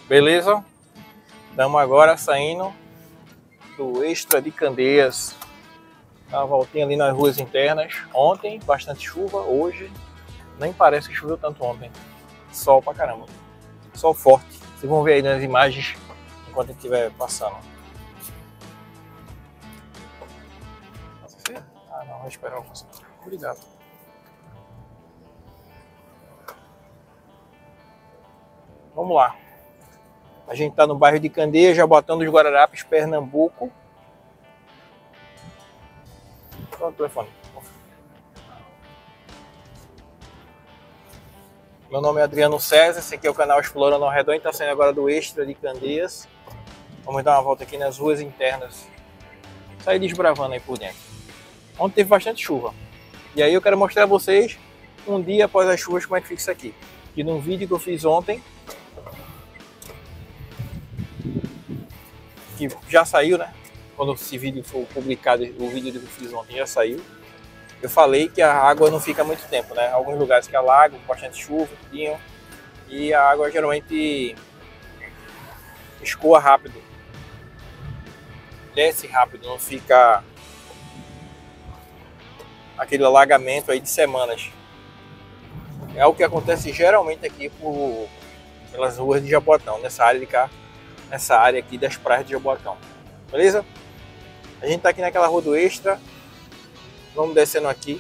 Beleza? Estamos agora saindo do Extra de Candeias. Dá uma voltinha ali nas ruas internas. Ontem, bastante chuva. Hoje, nem parece que choveu tanto ontem. Sol pra caramba. Sol forte. Vocês vão ver aí nas imagens enquanto a gente estiver passando. Ah, não, vou esperar o passar. Obrigado. Vamos lá. A gente está no bairro de Candeias, Jaboatão dos Guararapes, Pernambuco. Qual é o telefone? Meu nome é Adriano César, esse aqui é o canal Explorando ao Redor, está saindo agora do Extra de Candeias. Vamos dar uma volta aqui nas ruas internas. Sair desbravando aí por dentro. Ontem teve bastante chuva. E aí eu quero mostrar a vocês, um dia após as chuvas, como é que fica isso aqui. E num vídeo que eu fiz ontem, que já saiu, né? Quando esse vídeo for publicado, o vídeo que eu fiz ontem já saiu. Eu falei que a água não fica muito tempo, né? Alguns lugares que alagam, bastante chuva, e a água geralmente escoa rápido. Desce rápido, não fica aquele alagamento aí de semanas. É o que acontece geralmente aqui pelas ruas de Jaboatão, nessa área de cá, nessa área aqui das praias de Jaboatão. Beleza? A gente tá aqui naquela rua do Extra. Vamos descendo aqui.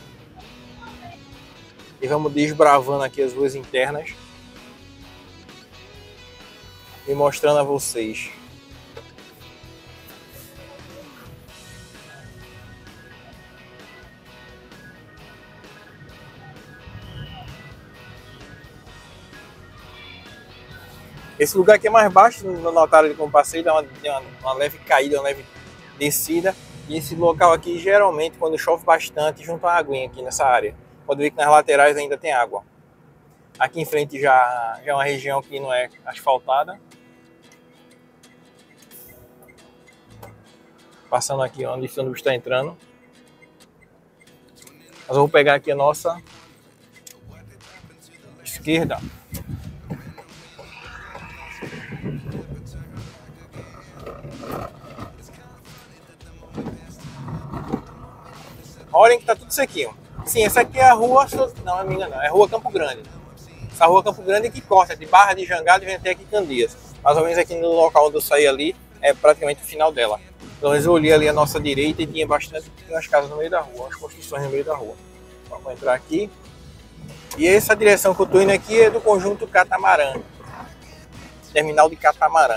E vamos desbravando aqui as ruas internas. E mostrando a vocês. Esse lugar aqui é mais baixo, no notaram ali como passei, dá uma leve caída, uma leve descida. E esse local aqui, geralmente, quando chove bastante, junta uma aguinha aqui nessa área. Pode ver que nas laterais ainda tem água. Aqui em frente já é uma região que não é asfaltada. Passando aqui onde o ônibus está entrando. Nós vamos pegar aqui a nossa esquerda. Olhem que tá tudo sequinho. Sim, essa aqui é a rua... Não, é minha não. É a rua Campo Grande. Essa rua Campo Grande que corta de Barra de Jangada e vem até aqui Candeias. Mais ou menos aqui no local onde eu saí ali, é praticamente o final dela. Pelo menos eu olhei ali a nossa direita e tinha umas casas no meio da rua, as construções no meio da rua. Vamos entrar aqui. E essa direção que eu tô indo aqui é do conjunto Catamarã. Terminal de Catamarã.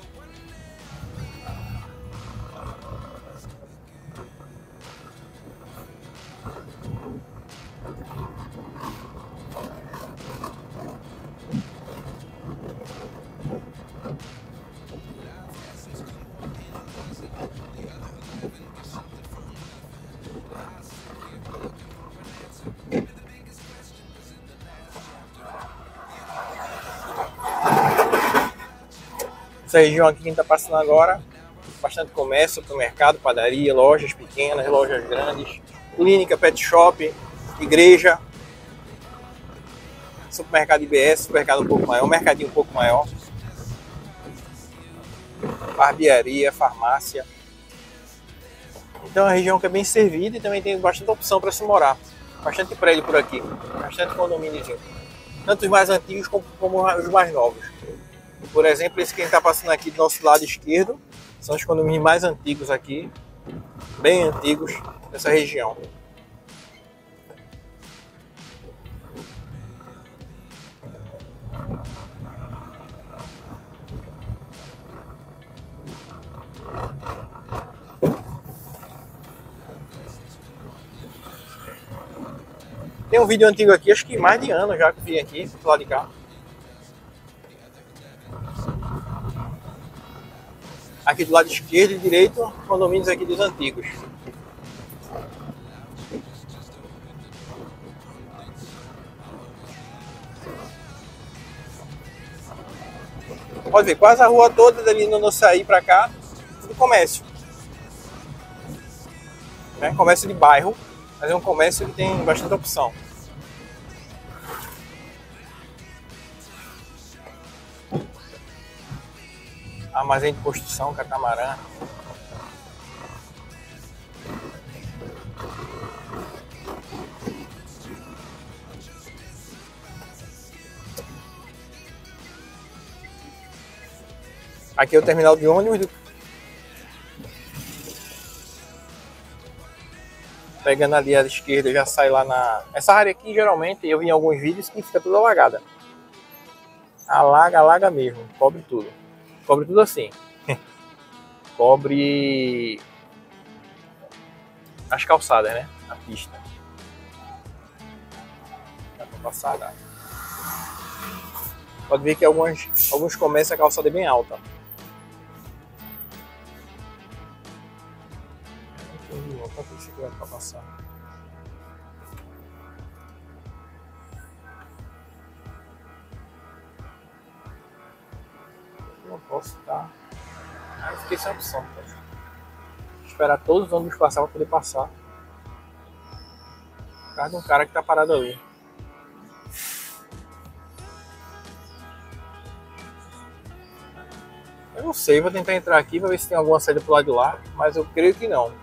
Essa região aqui que a gente está passando agora, bastante comércio, supermercado, padaria, lojas pequenas, lojas grandes, clínica, pet shop, igreja, supermercado IBS, supermercado um pouco maior, mercadinho um pouco maior, barbearia, farmácia. Então é uma região que é bem servida e também tem bastante opção para se morar. Bastante prédio por aqui, bastante condomíniozinho. Tanto os mais antigos como os mais novos. Por exemplo, esse que a gente está passando aqui do nosso lado esquerdo, são os condomínios mais antigos aqui, bem antigos dessa região. Tem um vídeo antigo aqui, acho que mais de ano já que eu vim aqui, do lado de cá. Aqui do lado esquerdo e direito, condomínios aqui dos antigos. Pode ver, quase a rua toda dali no sair pra cá, tudo comércio. Né? Comércio de bairro, mas é um comércio que tem bastante opção. Armazém de construção, catamarã. Aqui é o terminal de ônibus. Pegando ali à esquerda, já sai lá na... Essa área aqui, geralmente, eu vi em alguns vídeos que fica tudo alagada. Alaga mesmo. Cobre tudo. Cobre tudo assim. Cobre as calçadas, né? A pista. Dá pra passar, dá. Pode ver que alguns comércios a calçada é bem alta. Quanto que você vai pra passar? Não posso estar. Ah, eu fiquei sem opção. Esperar todos os ônibus passar para poder passar. Por causa de um cara que tá parado ali. Eu não sei, vou tentar entrar aqui para ver se tem alguma saída pro lado de lá, mas eu creio que não.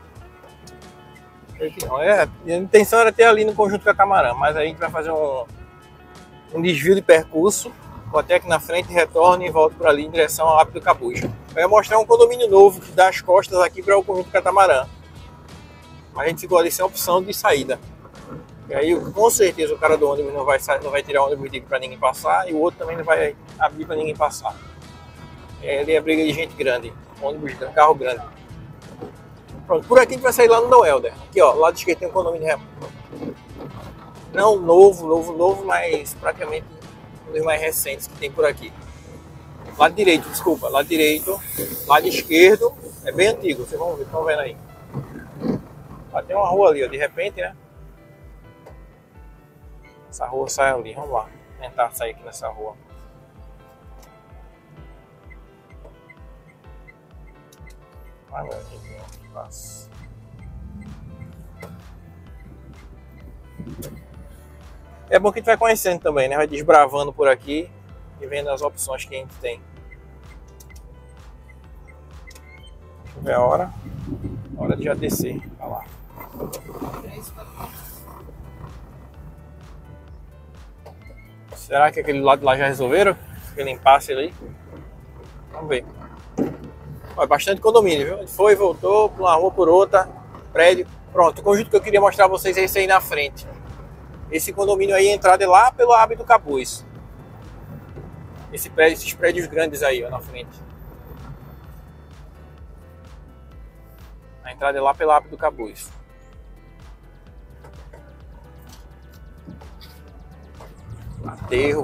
A intenção era ter ali no conjunto Catamarã, mas aí a gente vai fazer um desvio de percurso. Vou até aqui na frente, retorno e volto para ali em direção ao Lápis do Cabuz. Vai mostrar um condomínio novo que dá as costas aqui para o conjunto Catamarã. Mas a gente ficou ali sem opção de saída. E aí com certeza o cara do ônibus não vai tirar o ônibus dele para ninguém passar e o outro também não vai abrir para ninguém passar. Ali é briga de gente grande, ônibus grande, carro grande. Pronto, por aqui a gente vai sair lá no Noelder. Aqui ó, lado esquerdo tem um condomínio não novo, mas praticamente um dos mais recentes que tem por aqui. Lado direito, desculpa, lado direito, lado esquerdo é bem antigo, vocês vão ver, estão vendo aí. Lá tem uma rua ali, ó, de repente, né? Essa rua sai ali, vamos lá, tentar sair aqui nessa rua. Ah, meu Deus, passa. É bom que a gente vai conhecendo também, né? Vai desbravando por aqui e vendo as opções que a gente tem. Deixa eu ver a hora. Hora de já descer. Olha lá. Será que aquele lado lá já resolveram? Aquele impasse ali? Vamos ver. Olha, bastante condomínio, viu? Ele foi, voltou, por uma rua, por outra, prédio. Pronto, o conjunto que eu queria mostrar a vocês é esse aí na frente. Esse condomínio aí, a entrada é lá pelo Lápis do Cabuz. Esses prédios grandes aí, ó, na frente. A entrada é lá pelo Lápis do Cabuz. Aterro.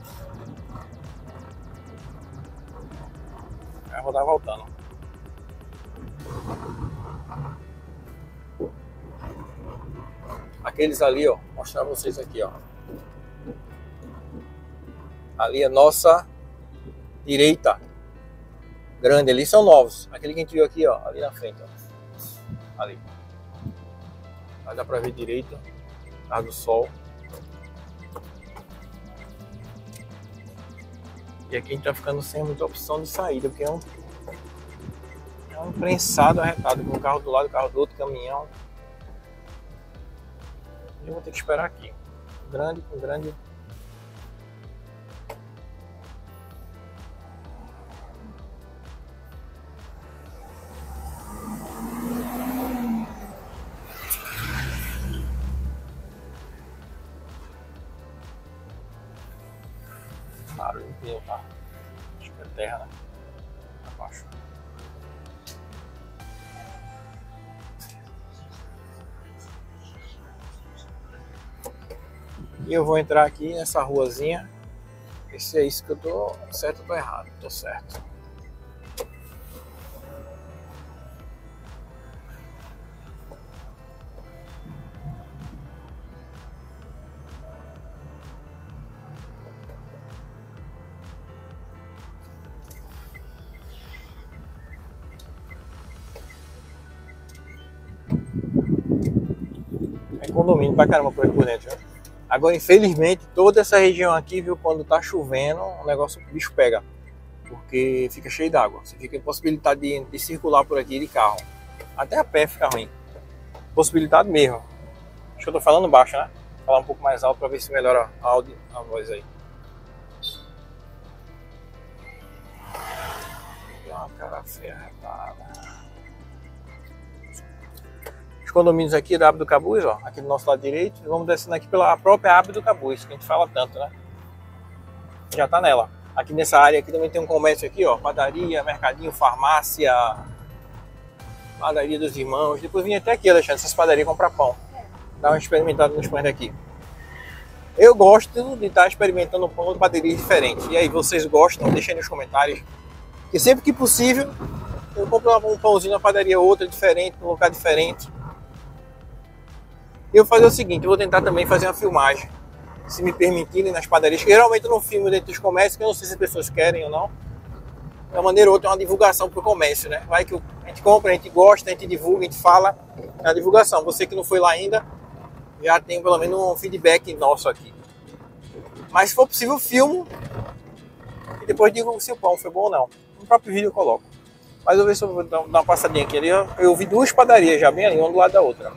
Vai rodar voltando. Aqueles ali, ó, vou mostrar pra vocês aqui, ó. Ali é nossa direita. Grande, ali são novos. Aquele que a gente viu aqui, ó, ali na frente, ó. Ali. Aí dá pra ver direito. Tá do sol. E aqui a gente tá ficando sem muita opção de saída, porque é um prensado arretado, com o carro do lado, o carro do outro, caminhão. Eu vou ter que esperar aqui. Grande com grande. Barulho de pneu, tá? Acho que é terra, né? Abaixo. E eu vou entrar aqui nessa ruazinha. Ver se é isso que eu tô certo ou tô errado. Tô certo. É condomínio pra caramba por aqui por dentro, viu? Agora, infelizmente, toda essa região aqui, viu, quando tá chovendo, o negócio, o bicho pega. porque fica cheio d'água. Você fica impossibilitado de circular por aqui de carro. Até a pé fica ruim. Possibilidade mesmo. Acho que eu tô falando baixo, né? Vou falar um pouco mais alto para ver se melhora a voz aí. Uma cara ferrada. Os condomínios aqui da Abra do Cabuz, ó, aqui do nosso lado direito. Vamos descendo aqui pela própria Abra do Cabuz, que a gente fala tanto, né? Já tá nela. Aqui nessa área aqui também tem um comércio aqui, ó, padaria, mercadinho, farmácia, padaria dos irmãos. Depois vim até aqui, Alexandre, essas padarias comprar pão. Dar uma experimentada nos pães daqui. Eu gosto de estar experimentando pão de padarias diferentes. E aí, vocês gostam? Deixem aí nos comentários. Porque sempre que possível, eu compro um pãozinho na padaria, outra diferente, num lugar diferente. E eu vou fazer o seguinte, eu vou tentar também fazer uma filmagem, se me permitirem, nas padarias. Geralmente eu não filmo dentro dos comércios, que eu não sei se as pessoas querem ou não. De uma maneira ou outra é uma divulgação para o comércio, né? Vai que a gente compra, a gente gosta, a gente divulga, a gente fala. É a divulgação. Você que não foi lá ainda, já tem pelo menos um feedback nosso aqui. Mas se for possível, filmo. E depois digo se o pão foi bom ou não. No próprio vídeo eu coloco. Mas eu vou ver se eu vou dar uma passadinha aqui. Eu vi duas padarias já bem ali, uma do lado da outra.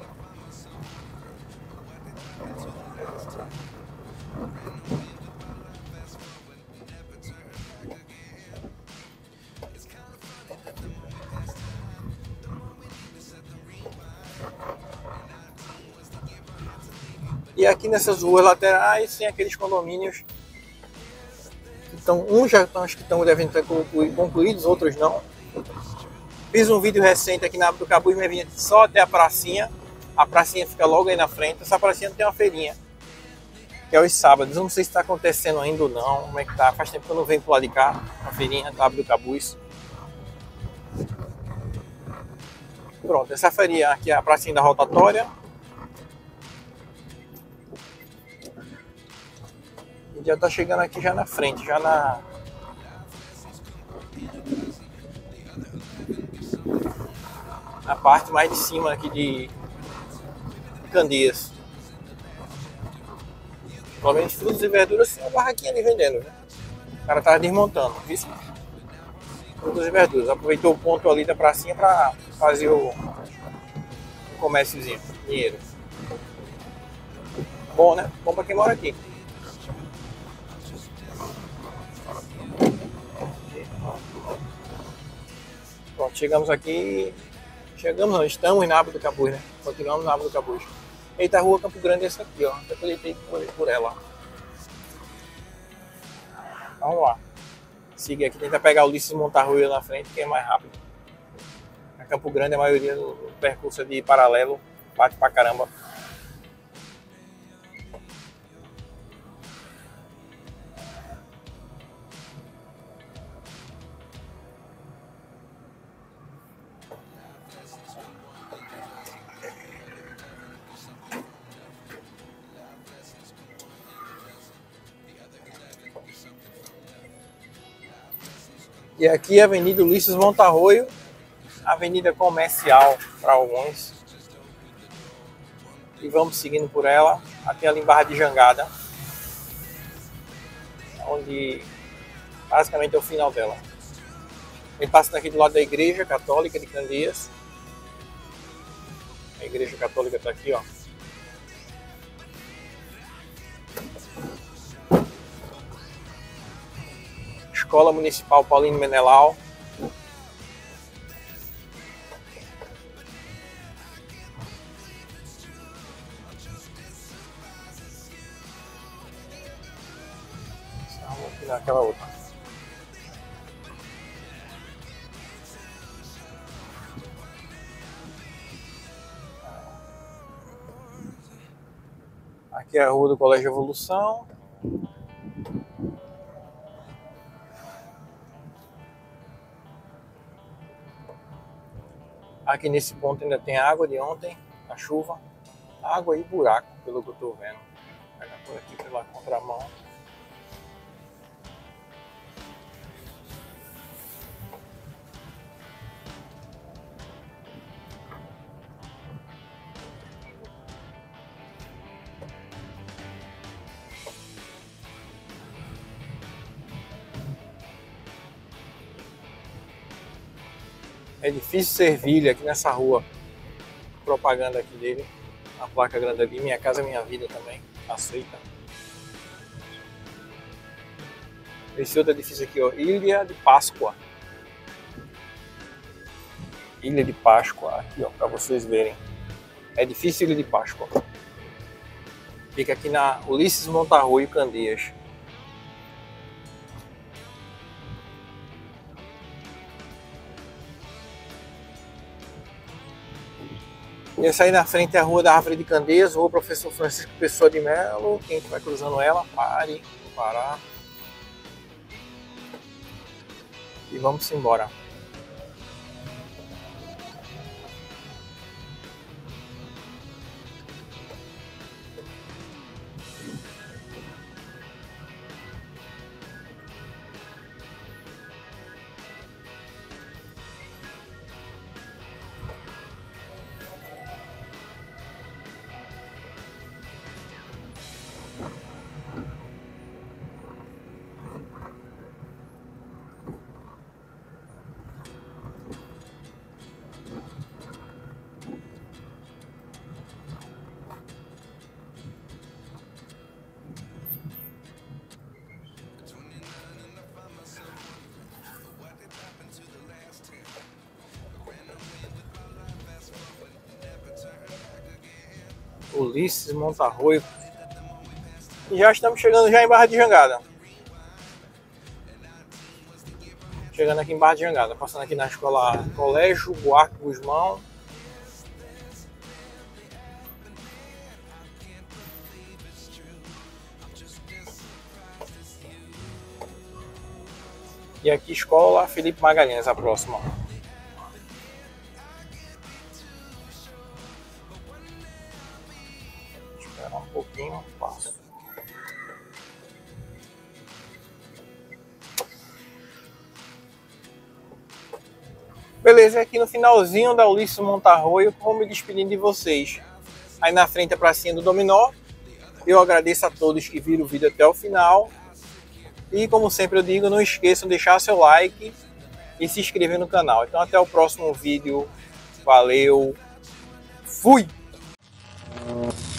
E aqui nessas ruas laterais tem aqueles condomínios que estão, uns já estão, acho que devem estar concluídos, outros não. Fiz um vídeo recente aqui na Abra do Cabuz, mas vinha só até a pracinha. A pracinha fica logo aí na frente. Essa pracinha tem uma feirinha, que é os sábados. Eu não sei se está acontecendo ainda ou não, como é que tá. Faz tempo que eu não venho pro lado de cá, a feirinha da Abra do Cabuz. Pronto, essa feirinha aqui é a pracinha da rotatória. E já tá chegando aqui já na frente, já na parte mais de cima aqui de Candeias. Pelo menos frutas e verduras tem uma barraquinha ali vendendo, né? O cara tava desmontando, viu? Frutas e verduras. Aproveitou o ponto ali da pracinha para fazer o comérciozinho, dinheiro. Bom, né? Bom para quem mora aqui. Pronto, chegamos aqui. Chegamos, não, estamos na Abra do Cabuz, né? Continuamos na Abra do Cabuz. Eita, a rua Campo Grande é essa aqui, ó. Até deitei por ela. Vamos lá. Siga aqui, tenta pegar o Ulisses Montarroio na frente, que é mais rápido. A Campo Grande, a maioria do percurso é de paralelo, bate pra caramba. E aqui a Avenida Ulisses Montarroio, avenida comercial para alguns. E vamos seguindo por ela até ali em Barra de Jangada, onde basicamente é o final dela. Ele passa daqui do lado da Igreja Católica de Candeias. A Igreja Católica está aqui, ó. Escola Municipal Paulino Menelau. Vamos naquela outra. Aqui é a rua do Colégio Evolução. Aqui nesse ponto ainda tem água de ontem, a chuva. Água e buraco, pelo que eu tô vendo. Vou pegar por aqui pela contramão. Edifício Servilha, aqui nessa rua. Propaganda aqui dele. A placa grande ali, Minha Casa Minha Vida também. Aceita. Esse outro edifício aqui, ó, Ilha de Páscoa. Ilha de Páscoa, aqui, ó, para vocês verem. Edifício Ilha de Páscoa. Fica aqui na Ulisses Montarroio, Candeias. E essa aí na frente é a Rua da Árvore de Candeias, Rua Professor Francisco Pessoa de Melo. Quem vai cruzando ela, pare, parar. E vamos embora. Ulisses Montarroio. E já estamos chegando já em Barra de Jangada. Chegando aqui em Barra de Jangada, passando aqui na escola Colégio Buarque Guzmão. E aqui escola Felipe Magalhães, a próxima. Esperar um pouquinho, passo. Beleza, aqui no finalzinho da Ulisses Montarroio, vou me despedindo de vocês. Aí na frente a pracinha do Dominó. Eu agradeço a todos que viram o vídeo até o final. E como sempre eu digo, não esqueçam de deixar seu like e se inscrever no canal. Então até o próximo vídeo. Valeu. Fui!